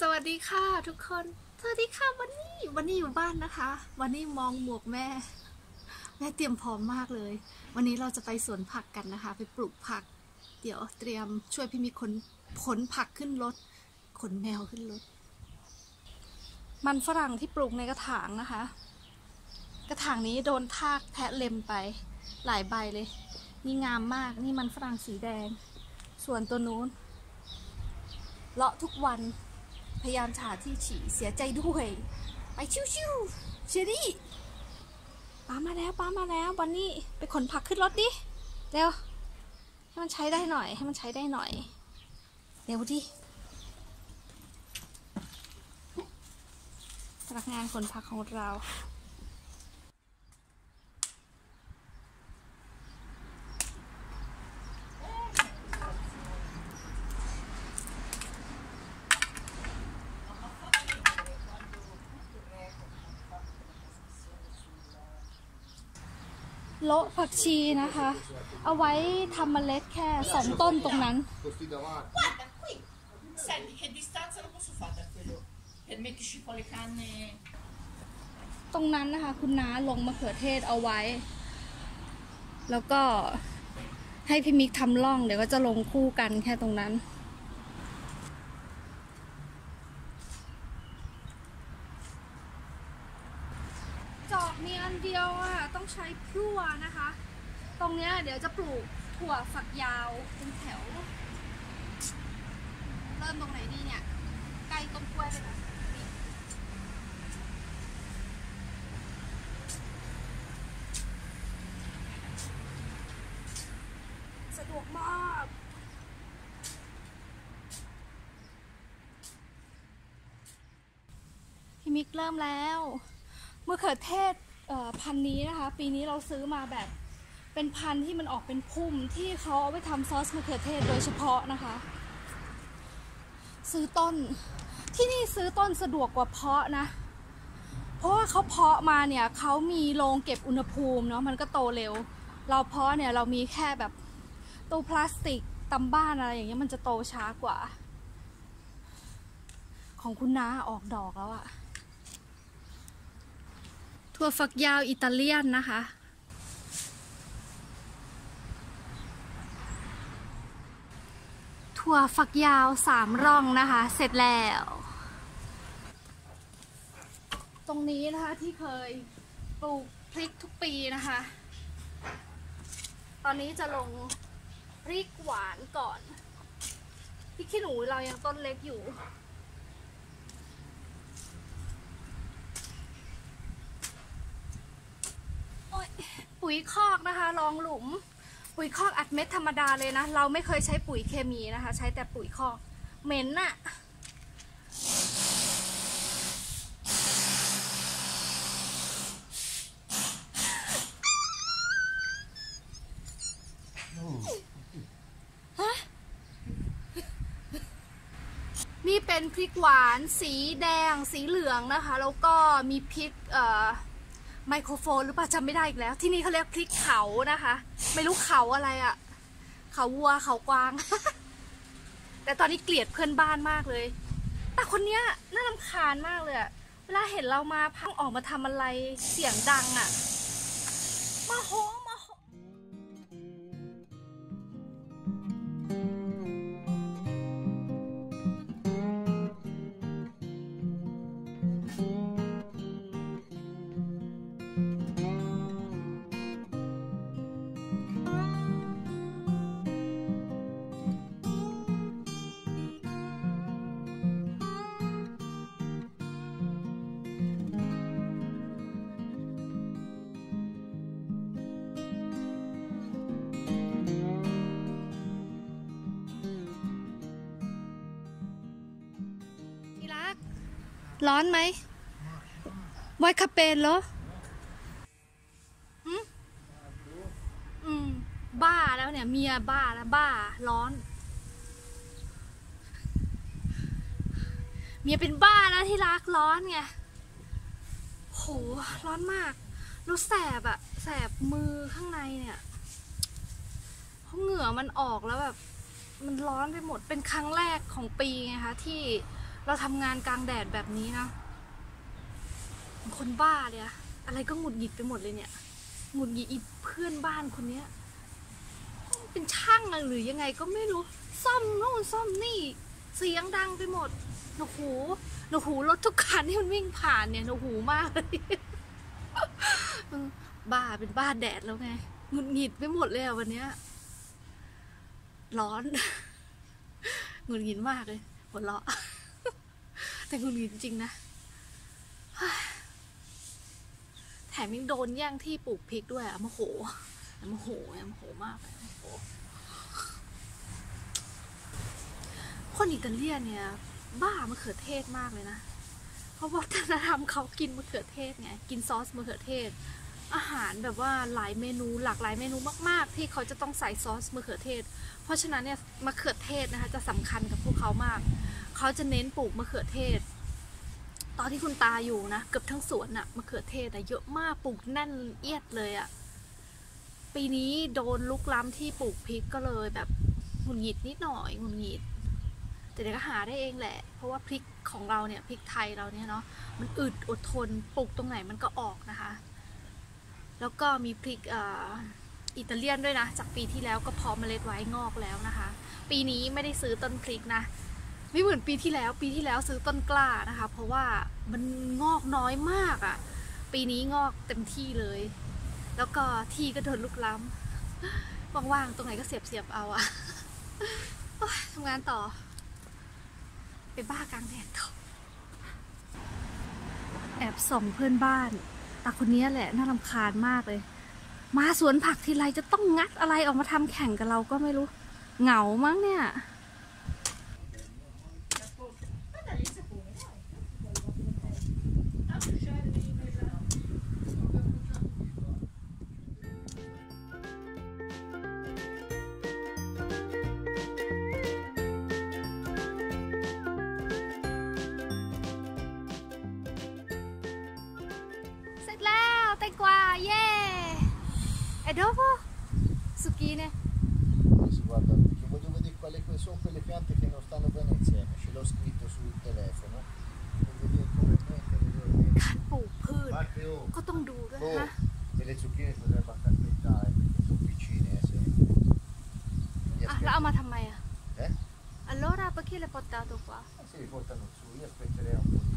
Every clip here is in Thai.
สวัสดีค่ะทุกคนสวัสดีค่ะวันนี้อยู่บ้านนะคะวันนี้มองหมวกแม่เตรียมพร้อมมากเลยวันนี้เราจะไปสวนผักกันนะคะไปปลูกผักเดี๋ยวเตรียมช่วยพี่มีขนผักขึ้นรถขนแมวขึ้นรถมันฝรั่งที่ปลูกในกระถางนะคะกระถางนี้โดนทากแทะเล็มไปหลายใบเลยนี่งามมากนี่มันฝรั่งสีแดงส่วนตัวนู้นเลาะทุกวันพยายามหาที่ฉี่เสียใจด้วยไปชิวๆเชอรี่ป้ามาแล้ววันนี้ไปขนผักขึ้นรถดิเร็วให้มันใช้ได้หน่อยเร็วดิพนักงานขนผักของเราโละผักชีนะคะเอาไว้ทำเมล็ดแค่2 ต้นตรงนั้น Guarda qui, senti che distanza lo posso fare da quello per metterci poi le canne. ตรงนั้นนะคะคุณน้าลงมะเขือเทศเอาไว้แล้วก็ให้พี่มิกทำร่องเดี๋ยวก็จะลงคู่กันแค่ตรงนั้นจอกมีอันเดียวอ่ะต้องใช้พลั่วนะคะตรงเนี้ยเดี๋ยวจะปลูกถั่วฝักยาวเป็นแถวเริ่มตรงไหนดีเนี่ยใกล้ต้นกล้วยเลยนะสะดวกมากพี่มิกเริ่มแล้วมะเขือเทศพันธุ์นี้นะคะปีนี้เราซื้อมาแบบเป็นพันธุ์ที่มันออกเป็นพุ่มที่เขาเอาไปทำซอสมะเขือเทศโดยเฉพาะนะคะซื้อต้นที่นี่ซื้อต้นสะดวกกว่าเพาะนะเพราะว่าเขาเพาะมาเนี่ยเขามีโรงเก็บอุณหภูมิเนาะมันก็โตเร็วเราเพาะเนี่ยเรามีแค่แบบตู้พลาสติกตำบ้านอะไรอย่างเงี้ยมันจะโตช้ากว่าของคุณน้าออกดอกแล้วอะถั่วฝักยาวอิตาเลียนนะคะถั่วฝักยาว3 ร่องนะคะเสร็จแล้วตรงนี้นะคะที่เคยปลูกพริกทุกปีนะคะตอนนี้จะลงพริกหวานก่อนพริกขี้หนูเรายังต้นเล็กอยู่ปุ๋ยคอกนะคะรองหลุมปุ๋ยคอกอัดเม็ดธรรมดาเลยนะเราไม่เคยใช้ปุ๋ยเคมีนะคะใช้แต่ปุ๋ยคอกเหม็นน่ะนี่เป็นพริกหวานสีแดงสีเหลืองนะคะแล้วก็มีพริกไมโครโฟนหรือเปล่าจำไม่ได้อีกแล้วที่นี่เขาเรียกพริกเขานะคะไม่รู้เขาอะไรอะเขาวัวเขากวาง แต่ตอนนี้เกลียดเพื่อนบ้านมากเลยแต่คนเนี้ยน่ารำคาญมากเลยอะเวลาเห็นเรามาพังออกมาทำอะไรเสียงดังอะมาโหร้อนไหมไวคาเปนเหรอบ้าแล้วเนี่ยเมียบ้าแล้วบ้าร้อนเมียเป็นบ้าแล้วที่รักร้อนไงโหร้อนมากรู้แสบอะแสบมือข้างในเนี่ย ราะเหงื่อมันออกแล้วแบบมันร้อนไปหมดเป็นครั้งแรกของปีไงคะที่เราทำงานกลางแดดแบบนี้นะคนบ้าเลยอะอะไรก็หงุดหงิดไปหมดเลยเนี่ยหงุดหงิดอีเพื่อนบ้านคนเนี้ยเป็นช่างหรือยังไงก็ไม่รู้ซ่อมโน่นซ่อมนี่เสียงดังไปหมดหนวกหูรถทุกคันที่มันวิ่งผ่านเนี่ยหนวกหูมากเลยบ้าเป็นบ้าแดดแล้วไงหงุดหงิดไปหมดเลยอะวันเนี้ยร้อนหงุดหงิดมากเลยหัวเราะแต่หงุดหงิดจริงนะแถมยังโดนแย่งที่ปลูกพริกด้วยอะโมโหมากเลยคนอิตาเลียนเนี่ยบ้ามะเขือเทศมากเลยนะเพราะวัฒนธรรมเขากินมะเขือเทศไงกินซอสมะเขือเทศอาหารแบบว่าหลายเมนูหลากหลายเมนูมากๆที่เขาจะต้องใส่ซอสมะเขือเทศเพราะฉะนั้นเนี่ยมะเขือเทศนะคะจะสำคัญกับพวกเขามากเขาจะเน้นปลูกมะเขือเทศตอนที่คุณตาอยู่นะเกือบทั้งสวนอะมะเขือเทศอะเยอะมากปลูกแน่นเอียดเลยอะปีนี้โดนลุกล้ำที่ปลูกพริกก็เลยแบบหงุดหงิดนิดหน่อยหงุดหงิดแต่เดี๋ยวก็หาได้เองแหละเพราะว่าพริกของเราเนี่ยพริกไทยเราเนี่ยเนาะมันอึดอดทนปลูกตรงไหนมันก็ออกนะคะแล้วก็มีพริกอิตาเลียนด้วยนะจากปีที่แล้วก็เพาะเมล็ดไว้งอกแล้วนะคะปีนี้ไม่ได้ซื้อต้นพริกนะไม่เหมือนปีที่แล้วซื้อต้นกล้านะคะเพราะว่ามันงอกน้อยมากอ่ะปีนี้งอกเต็มที่เลยแล้วก็ที่ก็โดนลุกล้ำว่างๆตรงไหนก็เสียบเอาอะทำงานต่อไปบ้ากลางแดดต่อแอบส่องเพื่อนบ้านตาคนนี้แหละน่ารำคาญมากเลยมาสวนผักทีไรจะต้องงัดอะไรออกมาทำแข่งกับเราก็ไม่รู้เหงามั้งเนี่ยแตงกวาเย่e dopo zucchine guarda, che voglio vedere quali sono quelle piante che non stanno bene insieme, ce l'ho scritto sul telefono, voglio vedere come mettere, การปลูกพืชก็ต้องดูด้วยนะ e le zucchine potrebbe anche aspettare perché sono piccine se แล้วเอามาทำไมอะ eh? allora perché l'hai portato qua si riportano su, io aspetterei un po' di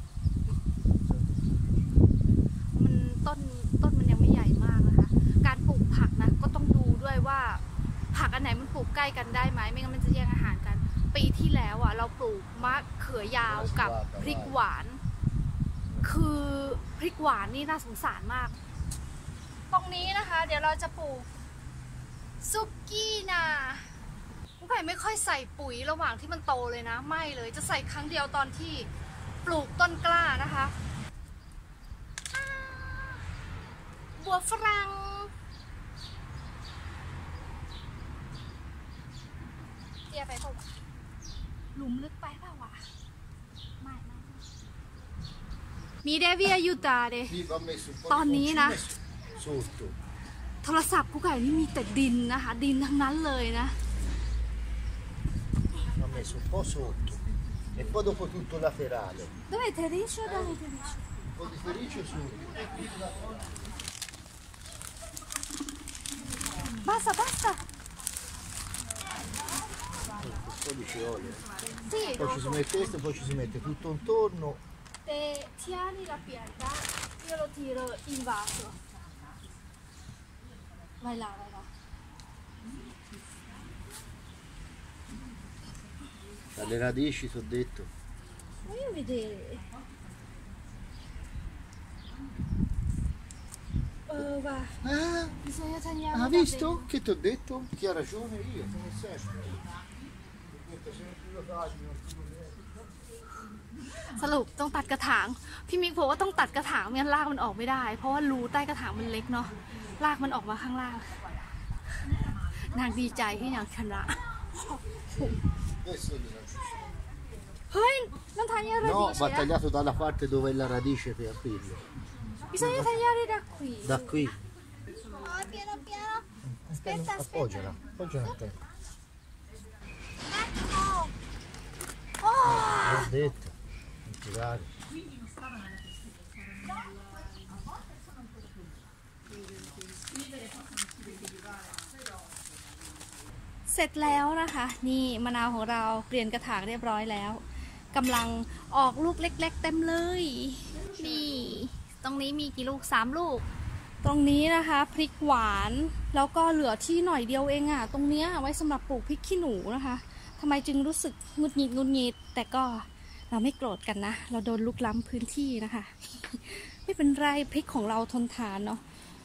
ต้นมันยังไม่ใหญ่มากนะคะการปลูกผักนะก็ต้องดูด้วยว่าผักอันไหนมันปลูกใกล้กันได้ไหมไม่งั้นมันจะแย่งอาหารกันปีที่แล้วอ่ะเราปลูกมะเขือยาวกับพริกหวานคือพริกหวานนี่น่าสงสารมากตรงนี้นะคะเดี๋ยวเราจะปลูกซุกี้นาผู้ใหญ่ไม่ค่อยใส่ปุ๋ยระหว่างที่มันโตเลยนะไม่เลยจะใส่ครั้งเดียวตอนที่ปลูกต้นกล้านะคะบัวฝรั่งเตี้ยไปเปล่าวะหลุมลึกไปเปล่าวะไม่มีเดวิอายุตาเดตอนนี้นะโทรศัพท์กูไก่นี่มีแต่ดินนะคะดินทั้งนั้นเลยนะ ho messo un po' sotto e poi dopo tutto laterale dove terriccio dove terriccio un po' di terriccio su basta un po' di ci olio sì poi ci si mette questo poi ci si mette tutto intorno te tieni la pianta io lo tiro in vaso vai là dalle radici ti ho detto voglio vedere va bisogna tagliare ha visto? Che ti ho detto? Chi ha ragione io come sempre สรุปต้องตัดกระถางพี่มิกบอกว่าต้องตัดกระถางไม่งั้นรากมันออกไม่ได้เพราะว่ารูใต้กระถางมันเล็กเนาะรากมันออกมาข้างล่างนางดีใจที่นางชนะเฮ้ยnon tagliare no radice va tagliato dalla parte dove è la radice per aprirlo bisogna tagliare da qui da qui piano piano aspetta appoggiala a te oh detto, non ti vale. เสร็จแล้วนะคะ นี่มะนาวของเราเปลี่ยนกระถางเรียบร้อยแล้วกำลังออกลูกเล็กๆเต็มเลยนี่ตรงนี้มีกี่ลูก3ลูกตรงนี้นะคะพริกหวานแล้วก็เหลือที่หน่อยเดียวเองอะตรงเนี้ยไว้สำหรับปลูกพริกขี้หนูนะคะทำไมจึงรู้สึกงุดหงิดแต่ก็เราไม่โกรธกันนะเราโดนลุกล้ำพื้นที่นะคะ ไม่เป็นไรพริกของเราทนทานเนาะ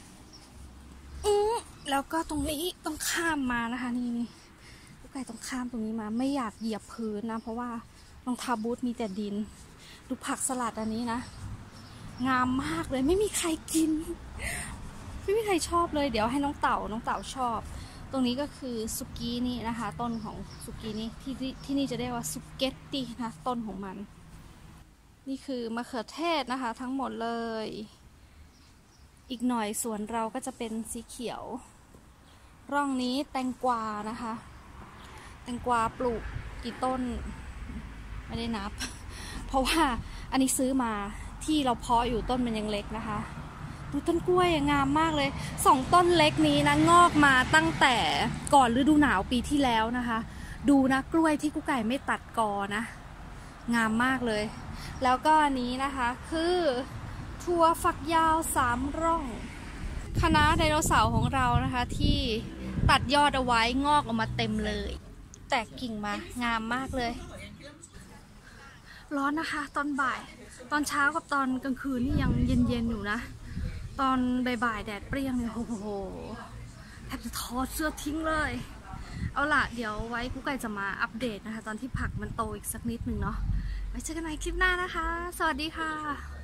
แล้วก็ตรงนี้ต้องข้ามมานะคะนี่ลูกไก่ต้องข้ามตรงนี้มาไม่อยากเหยียบพื้นนะเพราะว่ารองเท้าบูทมีแต่ดินดูผักสลัดอันนี้นะงามมากเลยไม่มีใครกินไม่มีใครชอบเลยเดี๋ยวให้น้องเต่าชอบตรงนี้ก็คือซุกี้นี่นะคะต้นของซุกี้นี่ที่นี่จะเรียกว่าซุเกตตี้นะต้นของมันนี่คือมะเขือเทศนะคะทั้งหมดเลยอีกหน่อยสวนเราก็จะเป็นสีเขียวร่องนี้แตงกวานะคะแตงกวาปลูกกี่ต้นไม่ได้นับเพราะว่าอันนี้ซื้อมาที่เราเพาะอยู่ต้นมันยังเล็กนะคะดูต้นกล้วยงามมากเลย2ต้นเล็กนี้นะงอกมาตั้งแต่ก่อนฤดูหนาวปีที่แล้วนะคะดูนะกล้วยที่กุ๊กไก่ไม่ตัดกอนะงามมากเลยแล้วก็อันนี้นะคะคือถั่วฝักยาว3ร่องคณะไดโนเสาร์ของเรานะคะที่ตัดยอดเอาไว้งอกออกมาเต็มเลยแตกกิ่งมางามมากเลยร้อนนะคะตอนบ่ายตอนเช้ากับตอนกลางคืนนี่ยังเย็นๆอยู่นะตอนบ่ายๆแดดเปรี้ยงเนี่ยโอ้โหแทบจะถอดเสื้อทิ้งเลยเอาล่ะเดี๋ยวไว้กุ๊กไก่จะมาอัปเดตนะคะตอนที่ผักมันโตอีกสักนิดนึงเนาะไว้เจอกันใหม่คลิปหน้านะคะสวัสดีค่ะ